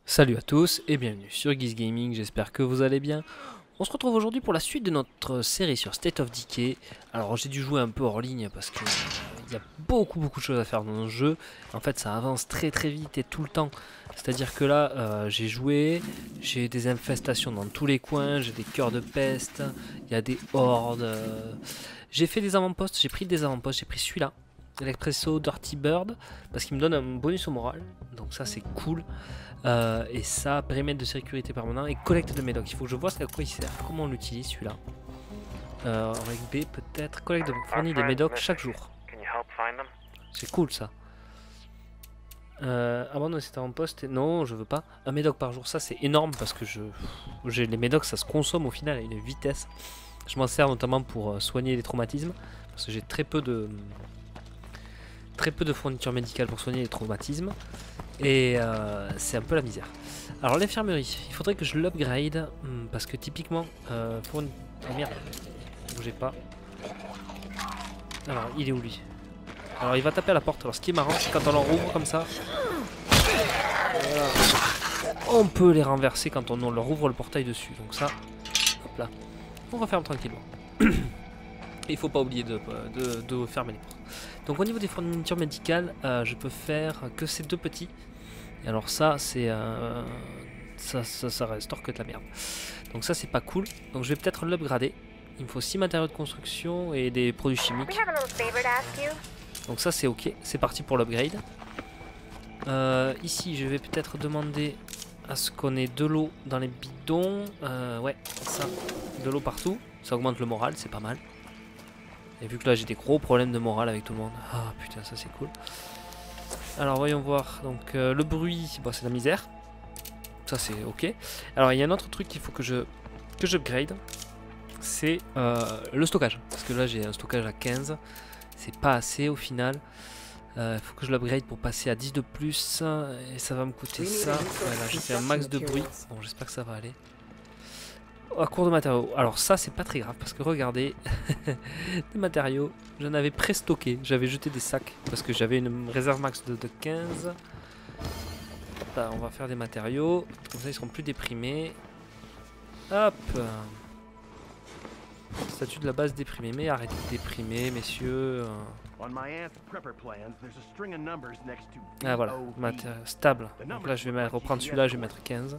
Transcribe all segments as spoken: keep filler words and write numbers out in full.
Salut à tous et bienvenue sur Guise Gaming, j'espère que vous allez bien. On se retrouve aujourd'hui pour la suite de notre série sur State of Decay. Alors j'ai dû jouer un peu hors ligne parce qu'il euh, y a beaucoup beaucoup de choses à faire dans ce jeu. En fait ça avance très très vite et tout le temps. C'est à dire que là euh, j'ai joué, j'ai des infestations dans tous les coins, j'ai des cœurs de peste, il y a des hordes. Euh... J'ai fait des avant-postes, j'ai pris des avant-postes, j'ai pris celui-là. L'Expresso Dirty Bird parce qu'il me donne un bonus au moral, donc ça c'est cool. Euh, et ça, périmètre de sécurité permanent et collecte de médocs. Il faut que je vois à quoi il sert, comment on l'utilise celui-là. Euh, avec B peut-être, collecte de fournit des médocs chaque jour. C'est cool ça. Euh, abandonner cet avant-poste, non je veux pas. Un médoc par jour, ça c'est énorme parce que je, j'ai les médocs, ça se consomme au final à une vitesse. Je m'en sers notamment pour soigner les traumatismes parce que j'ai très peu de très peu de fournitures médicales pour soigner les traumatismes. Et euh, c'est un peu la misère. Alors l'infirmerie, il faudrait que je l'upgrade parce que typiquement euh, pour une... Oh merde, bougez pas. Alors il est où lui? Alors il va taper à la porte. Alors ce qui est marrant c'est quand on leur ouvre comme ça, voilà, on peut les renverser quand on leur ouvre le portail dessus. Donc ça, hop là, on referme tranquillement. Il faut pas oublier de, de, de fermer les portes. Donc au niveau des fournitures médicales, euh, je peux faire que ces deux petits. Et alors ça, c'est euh, ça, ça, ça restaure que de la merde. Donc ça, c'est pas cool. Donc je vais peut-être l'upgrader. Il me faut six matériaux de construction et des produits chimiques. Donc ça, c'est ok. C'est parti pour l'upgrade. Euh, ici, je vais peut-être demander à ce qu'on ait de l'eau dans les bidons. Euh, ouais, ça, de l'eau partout. Ça augmente le moral, c'est pas mal. Et vu que là j'ai des gros problèmes de morale avec tout le monde. Ah putain, ça c'est cool. Alors voyons voir. Donc euh, le bruit, bon, c'est la misère. Ça c'est ok. Alors il y a un autre truc qu'il faut que je que j'upgrade. C'est euh, le stockage. Parce que là j'ai un stockage à quinze. C'est pas assez au final. Il euh, faut que je l'upgrade pour passer à dix de plus. Et ça va me coûter ça. Voilà, j'ai fait un max de bruit. Bon, j'espère que ça va aller. À court de matériaux. Alors ça c'est pas très grave parce que regardez, des matériaux, j'en avais pré-stocké, j'avais jeté des sacs parce que j'avais une réserve max de, de quinze. Là, on va faire des matériaux, comme ça ils seront plus déprimés. Hop. Statut de la base déprimé, mais arrêtez de déprimer messieurs. Ah voilà, Maté stable. Donc là je vais reprendre celui-là, je vais mettre quinze.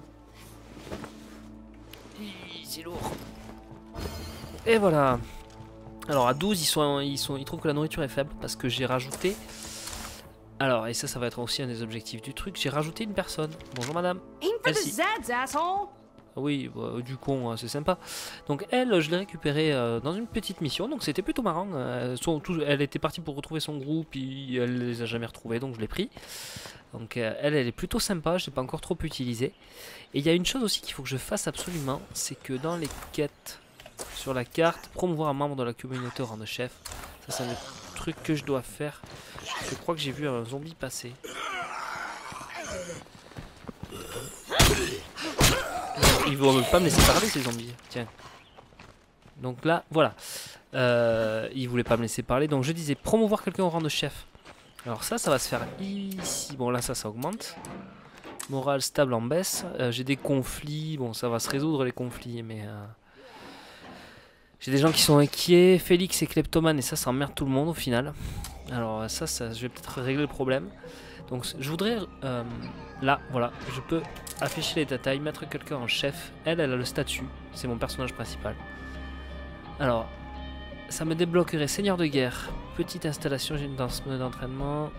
C'est lourd. Et voilà. Alors à douze, ils sont, ils sont, ils trouvent que la nourriture est faible parce que j'ai rajouté. Alors et ça, ça va être aussi un des objectifs du truc. J'ai rajouté une personne. Bonjour madame. Merci. Oui, bah, du con, c'est sympa. Donc elle, je l'ai récupérée euh, dans une petite mission, donc c'était plutôt marrant. Euh, son, tout, elle était partie pour retrouver son groupe, et elle les a jamais retrouvés, donc je l'ai pris. Donc euh, elle, elle est plutôt sympa, je l'ai pas encore trop utilisée. Et il y a une chose aussi qu'il faut que je fasse absolument, c'est que dans les quêtes sur la carte, promouvoir un membre de la communauté au rang de chef. Ça c'est un truc que je dois faire. Je crois que j'ai vu un zombie passer. Ils vont pas me laisser parler ces zombies. Tiens. Donc là, voilà. Euh, ils voulaient pas me laisser parler. Donc je disais promouvoir quelqu'un au rang de chef. Alors ça, ça va se faire ici. Bon là, ça, ça augmente. Morale stable en baisse. Euh, j'ai des conflits. Bon, ça va se résoudre les conflits, mais... Euh... J'ai des gens qui sont inquiets. Félix est kleptomane et ça, ça emmerde tout le monde au final. Alors ça, ça je vais peut-être régler le problème. Donc je voudrais... Euh, là, voilà. Je peux afficher les détails, mettre quelqu'un en chef. Elle, elle a le statut. C'est mon personnage principal. Alors, ça me débloquerait Seigneur de guerre. Petite installation, j'ai une danse d'entraînement.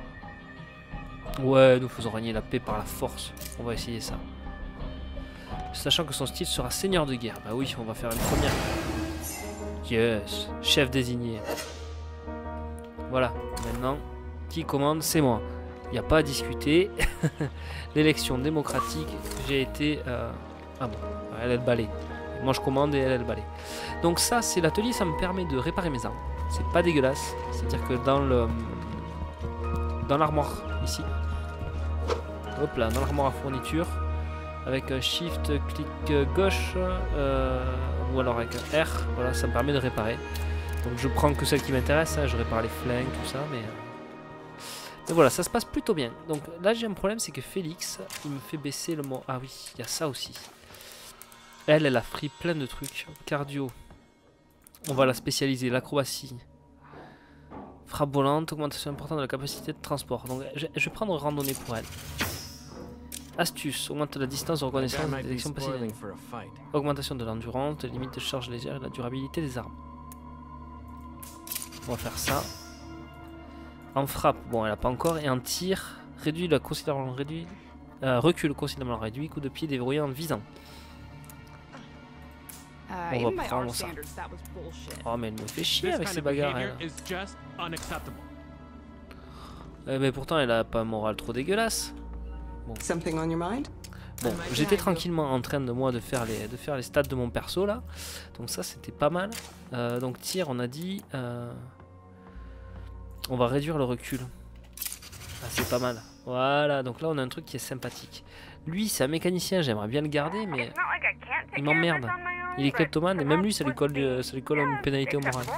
Ouais, nous faisons régner la paix par la force. On va essayer ça. Sachant que son style sera Seigneur de guerre. Bah oui, on va faire une première. Yes, chef désigné. Voilà, maintenant, qui commande, c'est moi. Il n'y a pas à discuter. L'élection démocratique, j'ai été... Euh... Ah bon, elle a le balai. Moi je commande et elle a le balai. Donc ça, c'est l'atelier, ça me permet de réparer mes armes. C'est pas dégueulasse. C'est-à-dire que dans le... Dans l'armoire, ici. Hop là, dans l'armoire à fourniture. Avec un shift, clic gauche. Euh... Ou alors avec un R. Voilà, ça me permet de réparer. Donc je prends que celle qui m'intéresse. Hein. Je répare les flingues, tout ça, mais... Mais voilà, ça se passe plutôt bien. Donc là j'ai un problème, c'est que Félix, il me fait baisser le mot. Ah oui, il y a ça aussi. Elle, elle a pris plein de trucs. Cardio. On va la spécialiser. L'acrobatie. Frappe volante, augmentation importante de la capacité de transport. Donc je, je vais prendre randonnée pour elle. Astuce, augmente la distance de reconnaissance de détection passive. Augmentation de l'endurance, de limite de charge légère et de la durabilité des armes. On va faire ça. En frappe, bon elle a pas encore. Et en tir, réduit la considérablement réduit. Euh, recul considérablement réduit, coup de pied déverrouillé en visant. On va prendre ça. Oh mais elle me fait chier avec ces bagarres elle. Eh, mais pourtant elle a pas un moral trop dégueulasse. Bon, bon j'étais tranquillement en train de moi de faire les de faire les stats de mon perso là. Donc ça c'était pas mal. Euh, donc tir on a dit euh... on va réduire le recul. Ah, c'est pas mal. Voilà, donc là on a un truc qui est sympathique. Lui c'est un mécanicien, j'aimerais bien le garder mais il m'emmerde. Il est kleptomane et même lui ça lui colle, ça lui colle une pénalité au moral.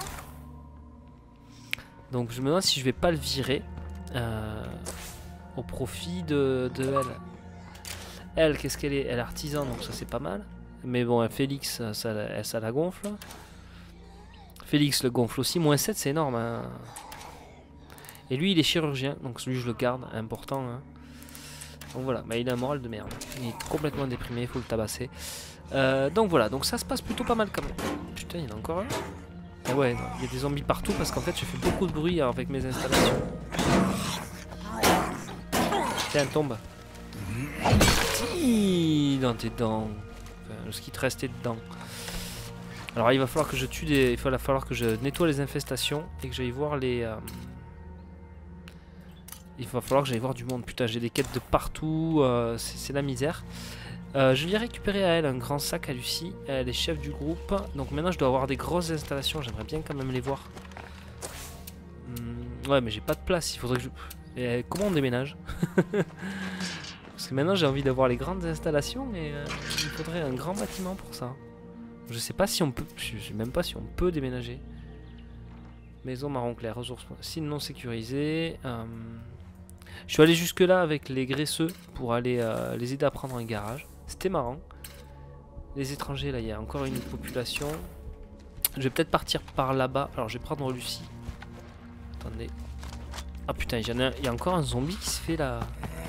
Donc je me demande si je vais pas le virer euh, au profit de, de elle. Elle, qu'est-ce qu'elle est? Elle est artisan donc ça c'est pas mal. Mais bon, Félix ça, ça, ça la gonfle. Félix le gonfle aussi, moins sept c'est énorme. Hein. Et lui il est chirurgien donc celui je le garde, important. Hein. Donc voilà, bah, il a un moral de merde. Il est complètement déprimé, il faut le tabasser. Euh, donc voilà, donc ça se passe plutôt pas mal quand même. Putain, il y en a encore un. Ah ouais, il y a des zombies partout parce qu'en fait je fais beaucoup de bruit avec mes installations. Tiens, tombe. Hi, dans tes dents. Enfin, ce qui te restait dedans. Alors il va falloir que je tue des. Il va falloir que je nettoie les infestations et que j'aille voir les. Euh... Il va falloir que j'aille voir du monde. Putain, j'ai des quêtes de partout. Euh, c'est la misère. Euh, je lui ai récupéré à elle un grand sac à Lucie. Elle est chef du groupe. Donc maintenant, je dois avoir des grosses installations. J'aimerais bien quand même les voir. Hum, ouais, mais j'ai pas de place. Il faudrait que je. Et comment on déménage? Parce que maintenant, j'ai envie d'avoir les grandes installations. Mais euh, il faudrait un grand bâtiment pour ça. Je sais pas si on peut. Je sais même pas si on peut déménager. Maison marron clair. Ressources. Signe non sécurisé. Euh... Je suis allé jusque là avec les graisseux pour aller euh, les aider à prendre un garage. C'était marrant. Les étrangers, là, il y a encore une population. Je vais peut-être partir par là-bas. Alors, je vais prendre Lucie. Attendez. Ah putain, il y, en a, il y a encore un zombie qui se fait là.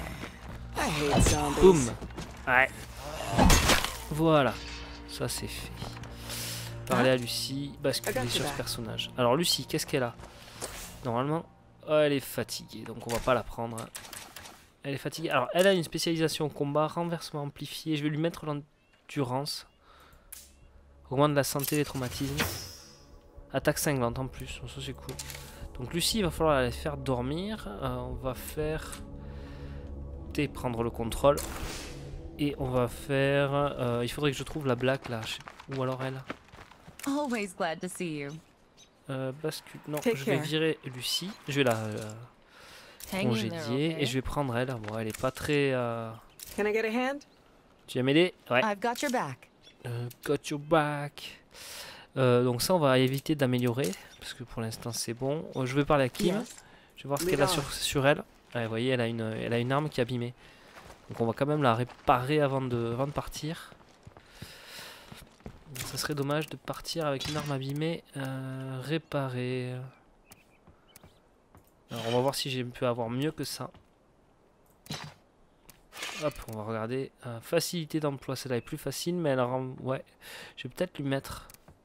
Boum. Ouais. Voilà. Ça, c'est fait. Parler à Lucie. Basculer sur ce personnage. Alors, Lucie, qu'est-ce qu'elle a? Normalement... Oh, elle est fatiguée, donc on va pas la prendre. Elle est fatiguée. Alors, elle a une spécialisation combat, renversement amplifié. Je vais lui mettre l'endurance. Augmente la santé, les traumatismes. Attaque cinquante en plus, ça c'est cool. Donc Lucie, il va falloir la faire dormir. Euh, on va faire... T, prendre le contrôle. Et on va faire... Euh, il faudrait que je trouve la blague là. Ou alors elle. Always glad to see you. Euh, bascule. Non, je vais virer Lucie. Je vais la euh, congédier okay. Et je vais prendre elle. Bon, elle est pas très. Euh... Can I get a hand? Tu vas m'aider? Ouais. I've got your back. Euh, got your back. Euh, donc ça, on va éviter d'améliorer parce que pour l'instant c'est bon. Euh, je vais parler à Kim. Yes. Je vais voir ce qu'elle a sur, sur elle. Ouais, vous voyez, elle a une, elle a une arme qui est abîmée. Donc on va quand même la réparer avant de, avant de partir. Ça serait dommage de partir avec une arme abîmée. Euh, réparer. Alors on va voir si j'ai pu avoir mieux que ça. Hop, on va regarder. Euh, facilité d'emploi, celle-là est plus facile, mais elle rend... Ouais, je vais peut-être lui mettre...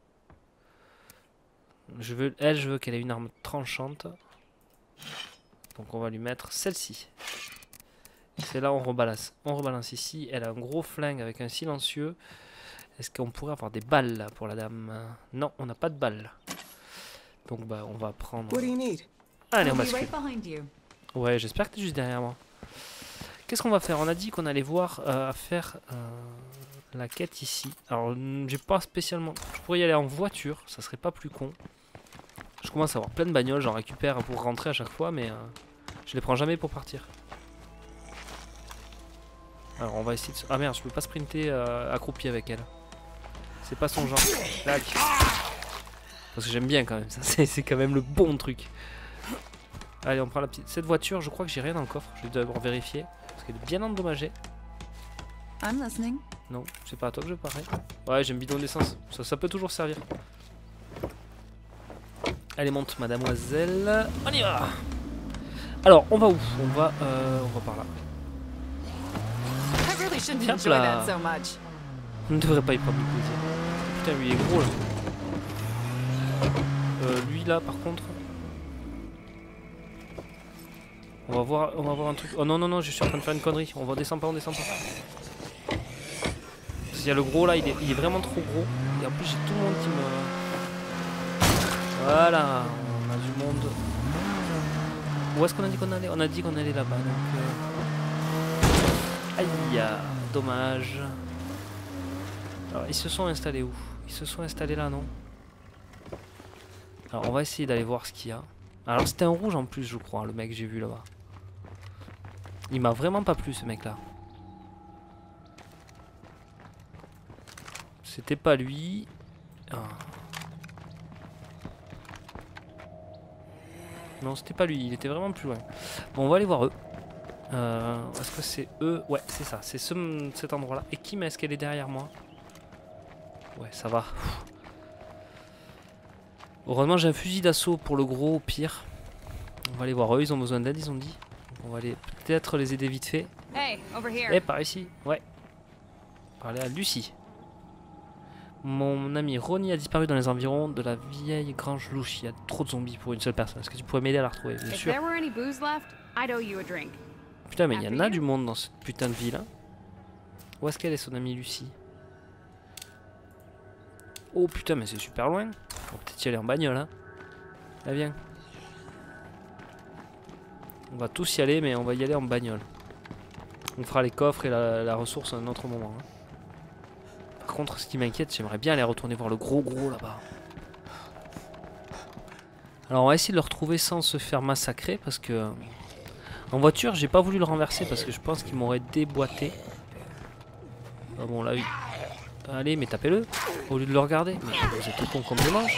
Je veux... Elle, je veux qu'elle ait une arme tranchante. Donc on va lui mettre celle-ci. Celle-là, on rebalance. On rebalance ici. Elle a un gros flingue avec un silencieux. Est-ce qu'on pourrait avoir des balles là pour la dame? Non, on n'a pas de balles. Donc bah on va prendre... Allez, on bascule. Ouais, j'espère que tu es juste derrière moi. Qu'est-ce qu'on va faire? On a dit qu'on allait voir euh, à faire euh, la quête ici. Alors j'ai pas spécialement... Je pourrais y aller en voiture, ça serait pas plus con. Je commence à avoir plein de bagnoles, j'en récupère pour rentrer à chaque fois, mais euh, je les prends jamais pour partir. Alors on va essayer de... Ah merde, je peux pas sprinter euh, accroupi avec elle. C'est pas son genre. Tac. Parce que j'aime bien quand même ça, c'est quand même le bon truc. Allez, on prend la petite... Cette voiture, je crois que j'ai rien dans le coffre. Je vais d'abord vérifier. Parce qu'elle est bien endommagée. I'm listening. Non, c'est pas à toi que je parie. Ouais, j'ai un bidon d'essence. Ça, ça peut toujours servir. Allez, monte, mademoiselle. On y va. Alors, on va où? On va, euh, on va par là. I really shouldn't Hop enjoy là. that so much. On ne devrait pas y prendre du plaisir. Putain, lui il est gros là. Euh, lui là, par contre. On va voir, on va voir un truc. Oh non non non, je suis en train de faire une connerie. On va descendre pas, on descend pas. Parce qu'il y a le gros là, il est, il est vraiment trop gros. Et en plus j'ai tout le monde qui me. Voilà, on a du monde. Où est-ce qu'on a dit qu'on allait? On a dit qu'on allait là-bas. Donc. Euh... Aïe, dommage. Alors ils se sont installés où? Ils se sont installés là, non? Alors on va essayer d'aller voir ce qu'il y a. Alors c'était un rouge en plus, je crois, le mec que j'ai vu là-bas. Il m'a vraiment pas plu ce mec là. C'était pas lui. Ah. Non, c'était pas lui, il était vraiment plus loin. Bon, on va aller voir eux. Euh, Est-ce que c'est eux? Ouais, c'est ça, c'est ce, cet endroit là. Et Kim, est-ce qu'elle est derrière moi? Ouais, ça va. Heureusement, j'ai un fusil d'assaut pour le gros, au pire. On va aller voir eux, ils ont besoin d'aide, ils ont dit. Donc on va aller peut-être les aider vite fait. Hey, over here. Eh, par ici, ouais. Parler à Lucie. Mon ami Ronnie a disparu dans les environs de la vieille grange louche. Il y a trop de zombies pour une seule personne. Est-ce que tu pourrais m'aider à la retrouver? Bien If sûr. there were any booze left, I'd owe you a drink. Putain, mais il y en a du monde dans cette putain de ville. Hein. Où est-ce qu'elle est, son amie Lucie? Oh putain, mais c'est super loin. On va peut-être y aller en bagnole. Hein. Là, viens. On va tous y aller, mais on va y aller en bagnole. On fera les coffres et la, la ressource à un autre moment. Hein. Par contre, ce qui m'inquiète, j'aimerais bien aller retourner voir le gros gros là-bas. Alors, on va essayer de le retrouver sans se faire massacrer parce que... En voiture, j'ai pas voulu le renverser parce que je pense qu'il m'aurait déboîté. Ah bon, là, oui. Allez, mais tapez-le au lieu de le regarder. Mais vous êtes tout con comme des manches.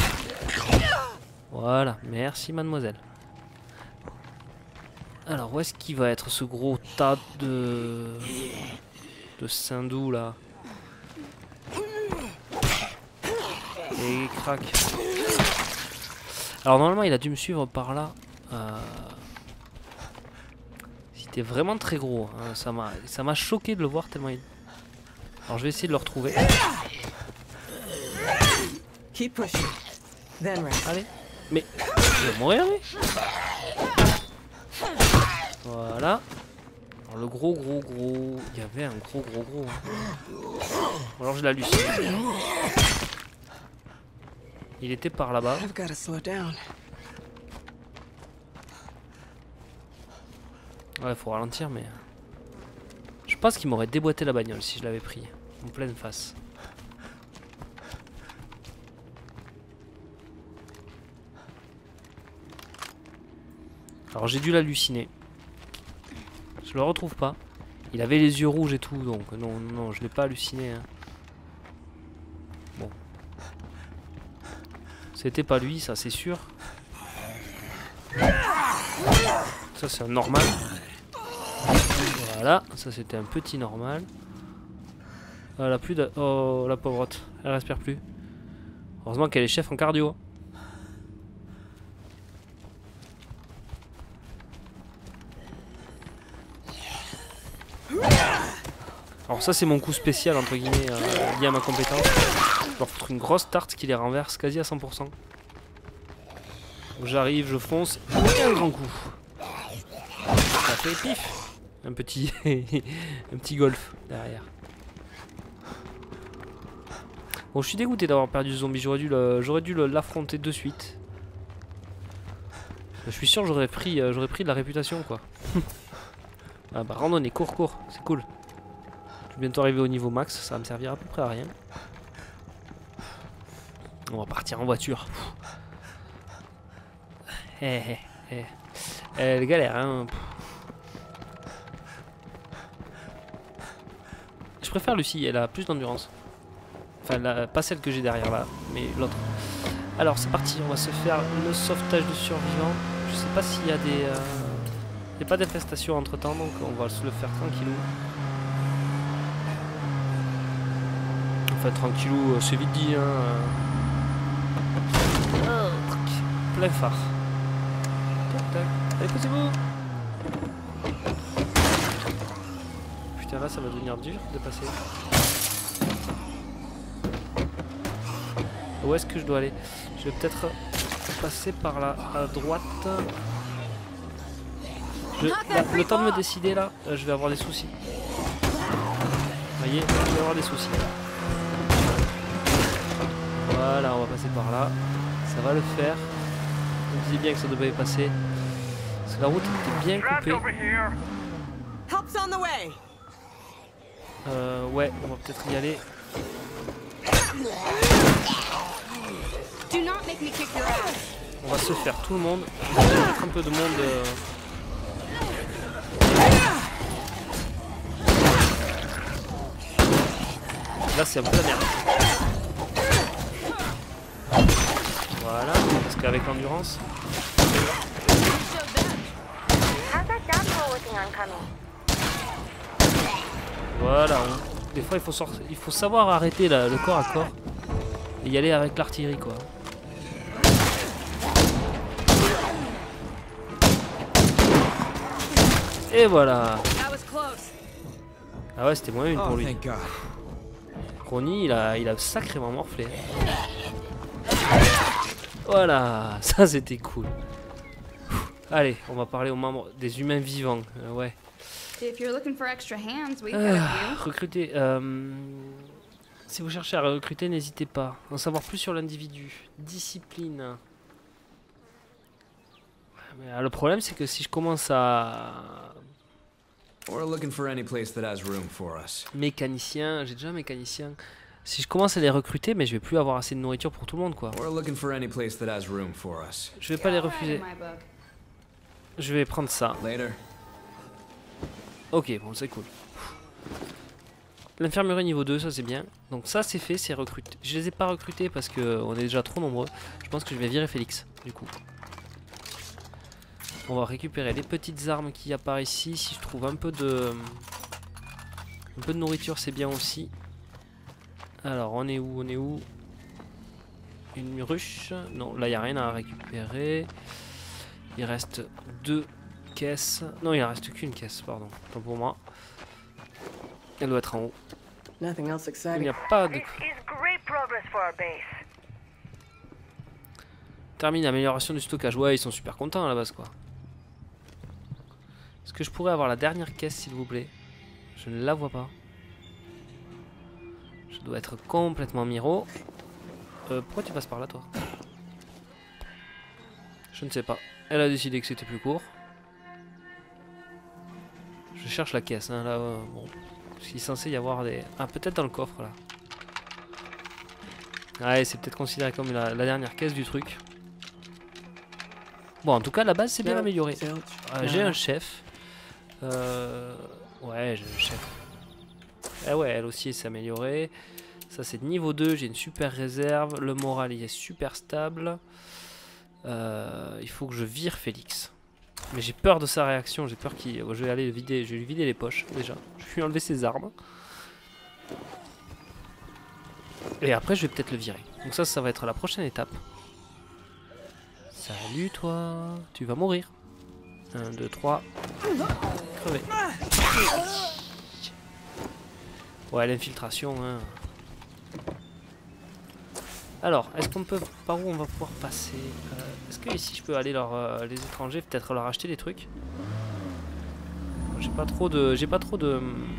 Voilà, merci mademoiselle. Alors, où est-ce qu'il va être ce gros tas de... de Sindou là? Et crac. Alors, normalement, il a dû me suivre par là. Euh... C'était vraiment très gros. Hein. Ça m'a ça m'a choqué de le voir tellement il... Alors, je vais essayer de le retrouver. Keep pushing. Then rest. Allez. Mais il va mourir lui. Voilà. Alors le gros gros gros. Il y avait un gros gros gros. Hein. Alors je l'hallucine. Il était par là-bas. I've got to slow down. Ouais, faut ralentir, mais... Je pense qu'il m'aurait déboîté la bagnole si je l'avais pris. En pleine face. Alors j'ai dû l'halluciner. Je le retrouve pas. Il avait les yeux rouges et tout, donc non, non, je l'ai pas halluciné. Hein. Bon. C'était pas lui, ça c'est sûr. Ça c'est un normal. Voilà, ça c'était un petit normal. Elle a plus de... Oh la pauvrotte, elle respire plus. Heureusement qu'elle est chef en cardio. Alors ça c'est mon coup spécial entre guillemets euh, lié à ma compétence. Je leur foutre une grosse tarte qui les renverse quasi à cent pour cent. J'arrive, je fonce et un grand coup. Ça fait pif. Un petit un petit golf derrière. Bon, je suis dégoûté d'avoir perdu ce zombie. J'aurais dû le, j'aurais dû l'affronter de suite. Je suis sûr que j'aurais pris euh, j'aurais pris de la réputation quoi. Ah bah randonnée, cours cours, c'est cool. Je vais bientôt arriver au niveau max, ça va me servir à peu près à rien. On va partir en voiture. Eh eh eh. Elle galère hein. Je préfère Lucie, elle a plus d'endurance. Enfin, la, pas celle que j'ai derrière là, mais l'autre. Alors c'est parti, on va se faire le sauvetage de survivants. Je sais pas s'il y a des... Euh... Il n'y a pas d'infestation entre temps, donc on va se le faire tranquillou. Enfin tranquillou, c'est vite dit hein. Euh... Plein phare. Tac tac. Allez, poussez-vous. Putain là ça va devenir dur de passer. Où est-ce que je dois aller? Je vais peut-être passer par là, à droite. Je, là, le temps de me décider là, euh, je vais avoir des soucis. Vous voyez, je vais avoir des soucis. Voilà, on va passer par là. Ça va le faire. Je me disais bien que ça devait passer. Parce que la route était bien coupée. Help's on the way. Euh, ouais, on va peut-être y aller. Do not make me kick your ass. On va se faire tout le monde. Je vais mettre un peu de monde. Euh... Là, c'est un peu la merde. Voilà, parce qu'avec l'endurance. Voilà. On... Des fois, il faut, sortir... il faut savoir arrêter la... le corps à corps et y aller avec l'artillerie, quoi. Et voilà. Ah ouais, c'était moins une pour lui. Ronnie, il a, il a sacrément morflé. Voilà, ça c'était cool. Allez, on va parler aux membres des humains vivants. Euh, ouais. If you're looking for extra hands, we've got Ah, a few. recruter. Euh, si vous cherchez à recruter, n'hésitez pas. En savoir plus sur l'individu. Discipline. Mais, euh, le problème, c'est que si je commence à... We're looking for any place that has room for us. Mécanicien, j'ai déjà un mécanicien. Si je commence à les recruter, mais je vais plus avoir assez de nourriture pour tout le monde, quoi. We're looking for any place that has room for us. Je vais pas les refuser. In my book. Je vais prendre ça. Later. Ok, bon, c'est cool. L'infirmerie niveau deux, ça c'est bien. Donc ça c'est fait, c'est recruté. Je les ai pas recrutés parce que on est déjà trop nombreux. Je pense que je vais virer Félix, du coup. On va récupérer les petites armes qu'il y a par ici. Si je trouve un peu de... Un peu de nourriture, c'est bien aussi. Alors, on est où? On est où? Une ruche? Non, là, il n'y a rien à récupérer. Il reste deux caisses. Non, il en reste qu'une caisse, pardon. Tant pour moi. Elle doit être en haut. Nothing else Il exciting. n'y a pas de... This is great progress for our base. Termine l'amélioration du stockage. Ouais, ils sont super contents à la base, quoi. Est-ce que je pourrais avoir la dernière caisse, s'il vous plaît? Je ne la vois pas. Je dois être complètement miro. Euh, pourquoi tu passes par là, toi? Je ne sais pas. Elle a décidé que c'était plus court. Je cherche la caisse, hein, là. Euh, bon. Il est censé y avoir des... Ah, peut-être dans le coffre, là. Ouais, c'est peut-être considéré comme la, la dernière caisse du truc. Bon, en tout cas, la base, c'est bien amélioré. Euh, j'ai un chef. Euh... Ouais, j'ai un chef. Eh ouais, elle aussi, s'est améliorée. Ça, c'est de niveau deux. J'ai une super réserve. Le moral, il est super stable. Euh... Il faut que je vire Félix. Mais j'ai peur de sa réaction. J'ai peur qu'il... Je vais aller le vider. Je vais lui vider les poches, déjà. Je vais lui enlever ses armes. Et après, je vais peut-être le virer. Donc ça, ça va être la prochaine étape. Salut, toi. Tu vas mourir. un, deux, trois. Crevé. Ouais, l'infiltration, hein. Alors, est-ce qu'on peut... Par où on va pouvoir passer? euh, Est-ce que ici je peux aller leur... Euh, les étrangers, peut-être leur acheter des trucs? J'ai pas trop de... J'ai pas trop de...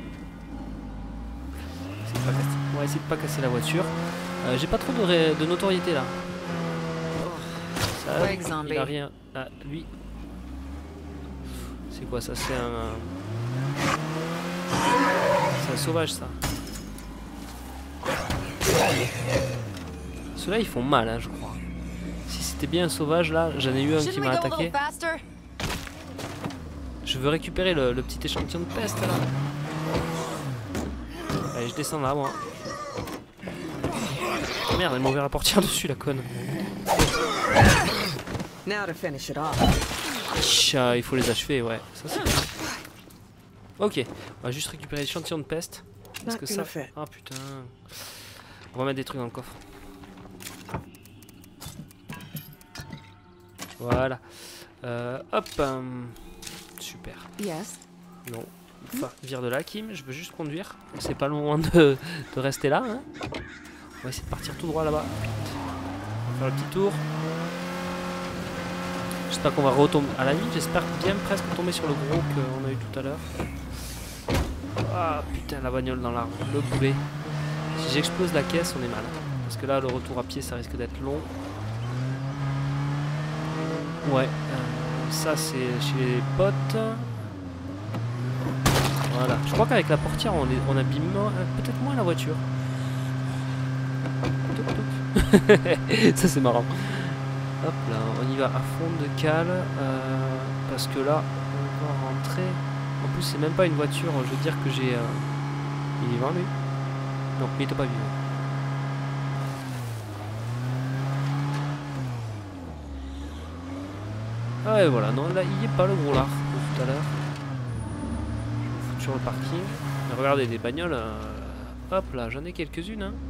Pas casser... On va essayer de pas casser la voiture. Euh, J'ai pas trop de, ré... de notoriété là. Ça, Ouais, il zombie. a rien... Ah, lui... C'est quoi ça? C'est un... C'est un sauvage ça. Ceux-là ils font mal, hein, je crois. Si c'était bien un sauvage là, j'en ai eu un qui m'a attaqué. Je veux récupérer le, le petit échantillon de peste là. Allez, je descends là moi. Oh, merde, elle m'a ouvert la portière dessus la conne. Now to finish it off. Tcha, il faut les achever, ouais. Ça, c'est bien. Ok, on va juste récupérer l'échantillon de peste. Parce que ça... Ah putain. On va mettre des trucs dans le coffre. Voilà. Euh, hop. Um, super. Yes. Non. Enfin, vire de là, Kim. Je veux juste conduire. C'est pas le moment de, de rester là. Hein. On va essayer de partir tout droit là-bas. On va faire le petit tour. J'espère qu'on va retomber. À la limite, j'espère bien presque tomber sur le gros qu'on a eu tout à l'heure. Ah putain, la bagnole dans l'arbre. Le boulet. Si j'explose la caisse, on est mal. Parce que là, le retour à pied, ça risque d'être long. Ouais. Euh, ça, c'est chez les potes. Voilà. Je crois qu'avec la portière, on, est, on abîme peut-être moins la voiture. Ça, c'est marrant. Hop là, on y va à fond de cale. Euh, parce que là, on va rentrer. En plus, c'est même pas une voiture. Je veux dire que j'ai. Euh... Il est vivant, lui? Non, il était pas vivant. Ah ouais, voilà. Non, là, il n'y est pas le gros lard de tout à l'heure. Sur le parking. Mais regardez, les bagnoles. Euh... Hop là, j'en ai quelques-unes. Hein.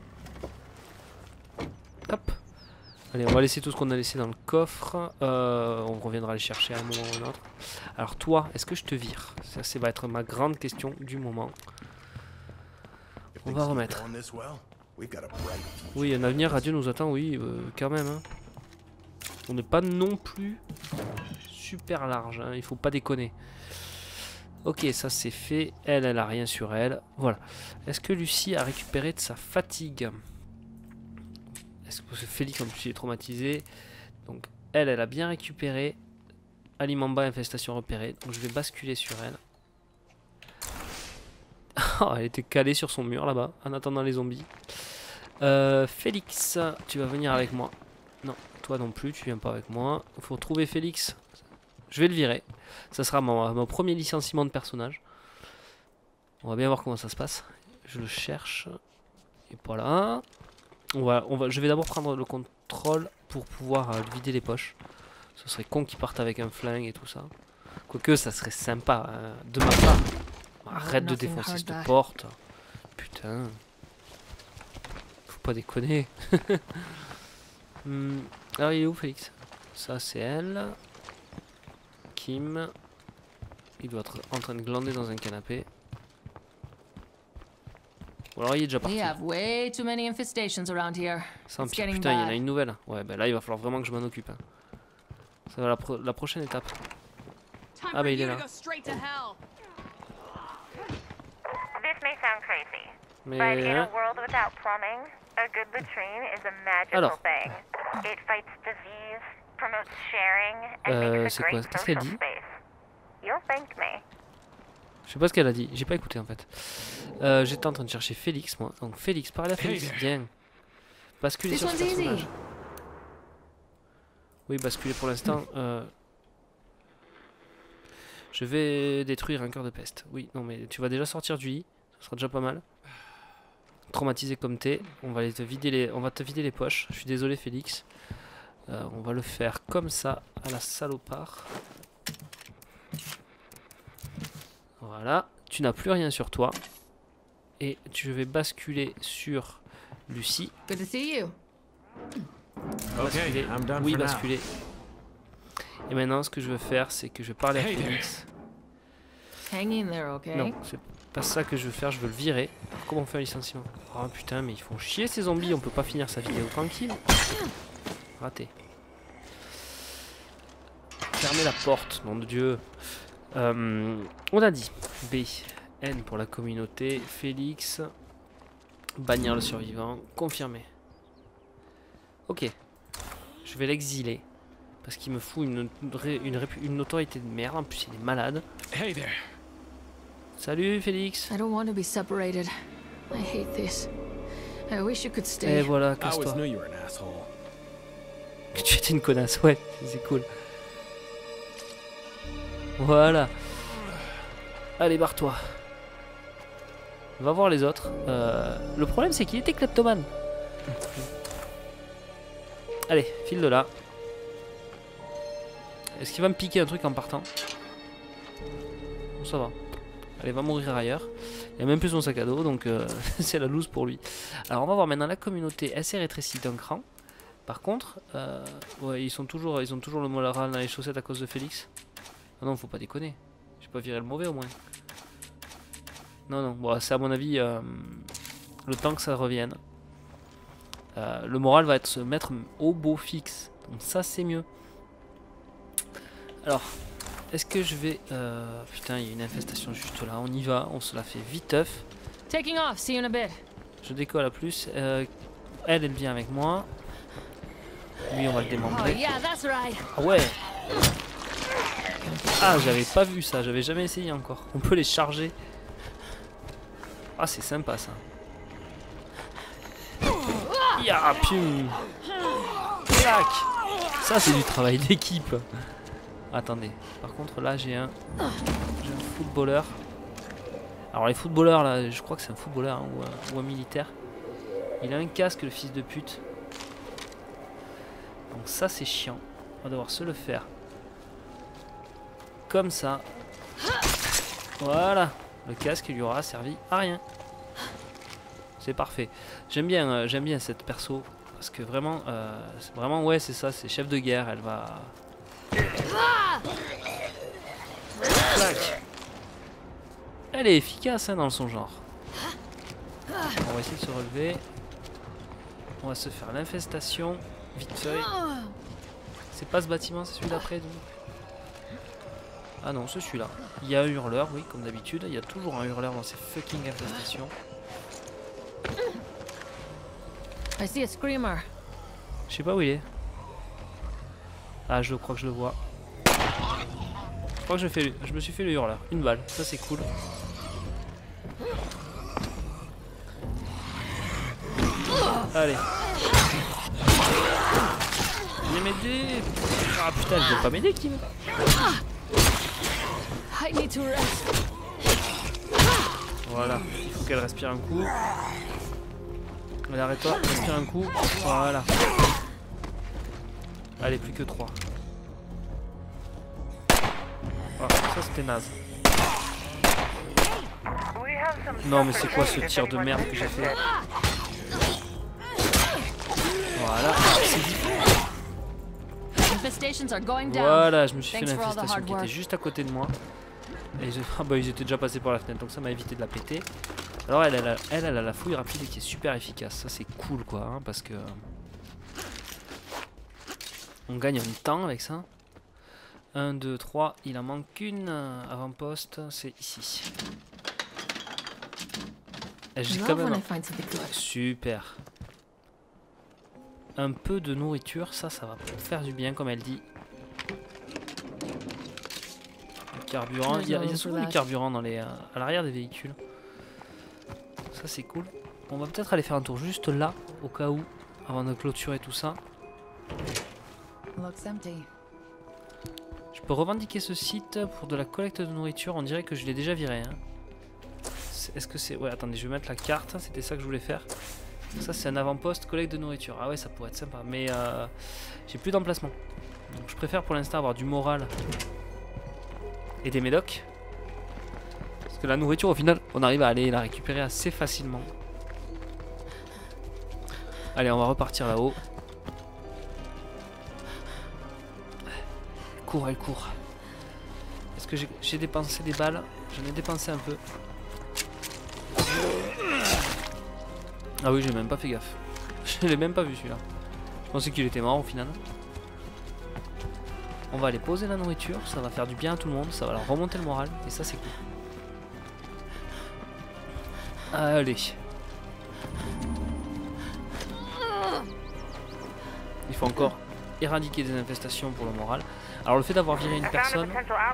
Hop. Allez, on va laisser tout ce qu'on a laissé dans le coffre. Euh, on reviendra les chercher à un moment ou un autre. Alors toi, est-ce que je te vire? Ça, ça va être ma grande question du moment. On va remettre. Oui, un avenir radieux nous attend, oui, euh, quand même. Hein. On n'est pas non plus super large, hein, il faut pas déconner. Ok, ça c'est fait. Elle, elle a rien sur elle. Voilà. Est-ce que Lucie a récupéré de sa fatigue? Est-ce que Félix en plus il est traumatisé? Donc elle, elle a bien récupéré. Aliment bas, infestation repérée. Donc je vais basculer sur elle. Oh, elle était calée sur son mur là-bas en attendant les zombies. Euh, Félix, tu vas venir avec moi. Non, toi non plus, tu viens pas avec moi. Il faut trouver Félix. Je vais le virer. Ça sera mon, mon premier licenciement de personnage. On va bien voir comment ça se passe. Je le cherche. Et voilà. On va, on va, je vais d'abord prendre le contrôle pour pouvoir euh, vider les poches. Ce serait con qu'ils partent avec un flingue et tout ça. Quoique ça serait sympa hein, de ma part. Arrête de défoncer cette porte. Putain. Faut pas déconner. hum. Alors il est où Félix? Ça c'est elle. Kim. Il doit être en train de glander dans un canapé. Ou alors il est déjà parti. Ça empire. Putain, il y en a une nouvelle. Ouais, bah là il va falloir vraiment que je m'en occupe. Hein. Ça va la, pro la prochaine étape. Ah bah il est là. Mais alors, euh, c'est quoi? Qu'est-ce qu'elle dit? Je sais pas ce qu'elle a dit, j'ai pas écouté en fait. Euh, J'étais en train de chercher Félix moi. Donc Félix, parle à Félix, viens. Basculer sur ce personnage. Oui, basculer pour l'instant. Euh... Je vais détruire un cœur de peste. Oui, non mais tu vas déjà sortir du lit, ça sera déjà pas mal. Traumatisé comme t'es, on va te vider les, on va te vider les poches. Je suis désolé Félix. Euh, on va le faire comme ça à la salopard. Voilà, tu n'as plus rien sur toi. Et je vais basculer sur Lucie. Good to see you. Basculer. Okay, oui, basculer. Et maintenant, ce que je veux faire, c'est que je vais parler à Félix. Hang in there, okay? Non, c'est pas ça que je veux faire, je veux le virer. Alors, comment on fait un licenciement? Oh putain, mais ils font chier ces zombies, on peut pas finir sa vidéo tranquille. Raté. Fermez la porte, nom de Dieu. Euh, on a dit B, N pour la communauté, Félix, bannir le survivant, confirmé. Ok, je vais l'exiler parce qu'il me fout une, une, une notoriété de merde. En plus, il est malade. Hey there. Salut Félix. I don't want to be separated. I hate this. I wish you could stay. Et voilà, casse-toi. Tu étais une connasse, ouais, c'est cool. Voilà. Allez, barre-toi. Va voir les autres. Euh, le problème, c'est qu'il était kleptomane. Allez, file de là. Est-ce qu'il va me piquer un truc en partant? Ça va. Allez, va mourir ailleurs. Il a même plus son sac à dos, donc euh, c'est la loose pour lui. Alors on va voir maintenant la communauté. Elle s'est rétrécie d'un cran. Par contre, euh, ouais, ils sont toujours, ils ont toujours le moral dans les chaussettes à cause de Félix. Ah non, faut pas déconner. J'ai pas viré le mauvais au moins. Non, non. Bon, c'est à mon avis euh, le temps que ça revienne. Euh, le moral va être se mettre au beau fixe. Donc ça c'est mieux. Alors, est-ce que je vais... Euh, putain, il y a une infestation juste là. On y va, on se la fait viteuf. Taking off, see you in a bit. Je décolle à plus. Euh, elle est bien avec moi. Lui, on va le Oh démembrer. yeah, that's right. Ah ouais. Ah, j'avais pas vu ça. J'avais jamais essayé encore. On peut les charger. Ah, c'est sympa ça. Ya, pium. Clac. Ça, c'est du travail d'équipe. Attendez. Par contre, là, j'ai un, j'ai un footballeur. Alors, les footballeurs, là, je crois que c'est un footballeur hein, ou, un, ou un militaire. Il a un casque, le fils de pute. Donc, ça, c'est chiant. On va devoir se le faire. Comme ça. Voilà. Le casque lui aura servi à rien. C'est parfait. J'aime bien, euh, j'aime bien cette perso parce que vraiment, euh, c'est vraiment ouais, c'est ça, c'est chef de guerre. Elle va. Clac. Elle est efficace hein, dans son genre. On va essayer de se relever. On va se faire l'infestation vite fait. C'est pas ce bâtiment, c'est celui d'après. Ah non, c'est celui-là. Il y a un hurleur, oui, comme d'habitude. Il y a toujours un hurleur dans ces fucking infestations. I see a screamer. Je sais pas où il est. Ah, je crois que je le vois. Je crois que je, fais, je me suis fait le hurleur. Une balle, ça c'est cool. Allez. Viens m'aider. Ah putain, je veux pas m'aider, Kim. I need to rest. Voilà, il faut qu'elle respire un coup. Allez, arrête-toi, respire un coup. Voilà. Allez, plus que trois. Ah, ça c'était naze. Non, mais c'est quoi ce tir de merde que j'ai fait? Voilà. Voilà, je me suis fait l'infestation qui était juste à côté de moi. Et je... ah bah ils étaient déjà passés par la fenêtre, donc ça m'a évité de la péter. Alors elle, elle, a, elle, elle a la fouille rapide et qui est super efficace. Ça c'est cool quoi, hein, parce que... on gagne un temps avec ça. un, deux, trois, il en manque une. Avant-poste, c'est ici. J'ai quand même... Super. Un peu de nourriture, ça, ça va faire du bien comme elle dit. Le carburant, il y a, il y a souvent du carburant dans les, euh, à l'arrière des véhicules. Ça c'est cool. On va peut-être aller faire un tour juste là, au cas où, avant de clôturer tout ça. Je peux revendiquer ce site pour de la collecte de nourriture. On dirait que je l'ai déjà viré. Hein. Est-ce que c'est... Ouais, attendez, je vais mettre la carte. C'était ça que je voulais faire. Ça, c'est un avant-poste collecte de nourriture. Ah ouais, ça pourrait être sympa. Mais euh, j'ai plus d'emplacement. Donc je préfère pour l'instant avoir du moral et des médocs. Parce que la nourriture, au final, on arrive à aller la récupérer assez facilement. Allez, on va repartir là-haut. Cours, elle court. Est-ce que j'ai dépensé des balles? J'en ai dépensé un peu. Ah oui, j'ai même pas fait gaffe. Je l'ai même pas vu celui-là. Je pensais qu'il était mort au final. On va aller poser la nourriture, ça va faire du bien à tout le monde, ça va leur remonter le moral et ça c'est cool. Allez. Il faut encore éradiquer des infestations pour le moral. Alors le fait d'avoir viré une personne...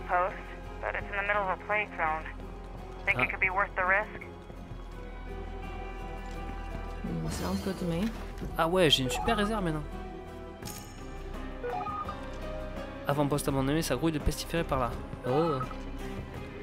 Ah, ah ouais, j'ai une super réserve maintenant. Avant-poste abandonné, ça grouille de pestiférés par là. Oh.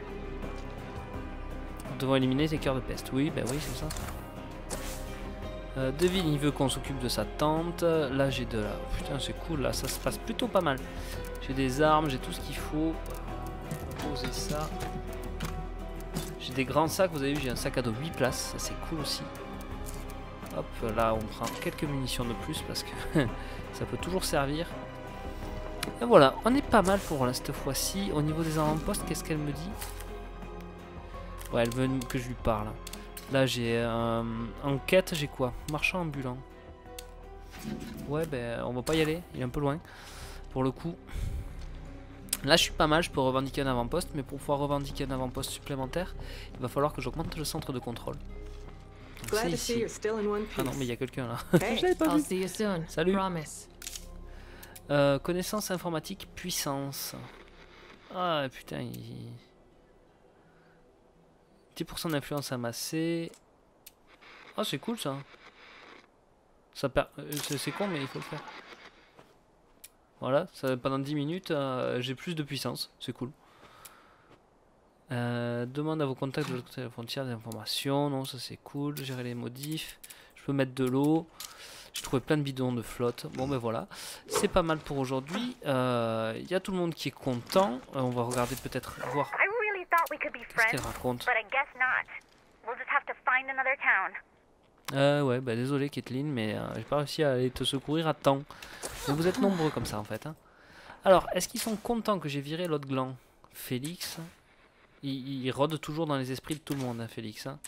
Nous devons éliminer ces cœurs de peste. Oui, bah oui, c'est ça. Euh, Devil, il veut qu'on s'occupe de sa tente. Là, j'ai de la... Putain, c'est cool, là, ça se passe plutôt pas mal. J'ai des armes, j'ai tout ce qu'il faut. On va poser ça. J'ai des grands sacs, vous avez vu, j'ai un sac à dos huit places. Ça, c'est cool aussi. Hop, là, on prend quelques munitions de plus parce que ça peut toujours servir. Et voilà, on est pas mal pour là, cette fois-ci. Au niveau des avant-postes, qu'est-ce qu'elle me dit? Ouais, elle veut que je lui parle. Là, j'ai euh, en quête, j'ai quoi? Marchand ambulant. Ouais, ben, on va pas y aller. Il est un peu loin. Pour le coup. Là, je suis pas mal. Je peux revendiquer un avant-poste. Mais pour pouvoir revendiquer un avant-poste supplémentaire, il va falloir que j'augmente le centre de contrôle. C'est ici. Ah non, mais il y a quelqu'un là. Je l'avais pas vu. I'll see you soon. Salut. Promise. Euh, connaissance informatique, puissance. Ah putain, il... dix pour cent d'influence amassée. Ah, c'est cool ça. Ça per... C'est con, mais il faut le faire. Voilà, ça, pendant dix minutes, euh, j'ai plus de puissance. C'est cool. Euh, demande à vos contacts de l'autre côté de la frontière des informations. Non, ça c'est cool. Gérer les modifs. Je peux mettre de l'eau. J'ai trouvé plein de bidons de flotte. Bon ben voilà, c'est pas mal pour aujourd'hui. Il euh, y a tout le monde qui est content. Euh, on va regarder peut-être voir qu'est-ce qu'elle raconte. Euh, ouais, bah désolé Kathleen, mais euh, j'ai pas réussi à aller te secourir à temps. Mais vous êtes nombreux comme ça en fait. Hein. Alors, est-ce qu'ils sont contents que j'ai viré l'autre gland? Félix, il, il rôde toujours dans les esprits de tout le monde, hein, Félix. Hein.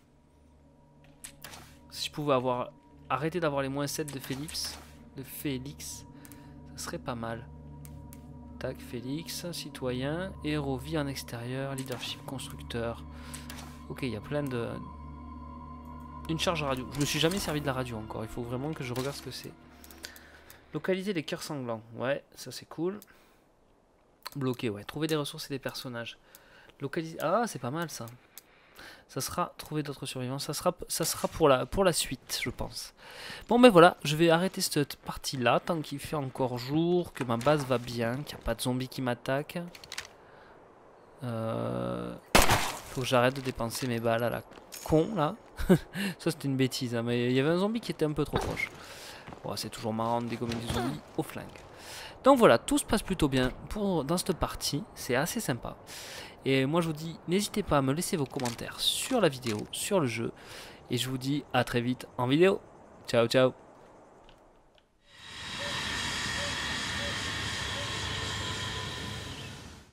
Si je pouvais avoir... Arrêtez d'avoir les moins sept de Félix. De Félix. Ça serait pas mal. Tac, Félix, citoyen, héros, vie en extérieur, leadership, constructeur. Ok, il y a plein de... Une charge radio. Je me suis jamais servi de la radio encore. Il faut vraiment que je regarde ce que c'est. Localiser les cœurs sanglants. Ouais, ça c'est cool. Bloquer, ouais. Trouver des ressources et des personnages. Localiser... Ah, c'est pas mal ça. Ça sera trouver d'autres survivants. Ça sera, ça sera pour, la, pour la suite, je pense. Bon, ben voilà. Je vais arrêter cette partie-là. Tant qu'il fait encore jour. Que ma base va bien. Qu'il n'y a pas de zombies qui m'attaquent. Euh... Faut que j'arrête de dépenser mes balles à la con, là. Ça, c'était une bêtise. Hein, mais il y avait un zombie qui était un peu trop proche. Bon, c'est toujours marrant de dégommer des zombies au flingue. Donc voilà, tout se passe plutôt bien pour, dans cette partie. C'est assez sympa. Et moi je vous dis, n'hésitez pas à me laisser vos commentaires sur la vidéo, sur le jeu. Et je vous dis à très vite en vidéo. Ciao, ciao.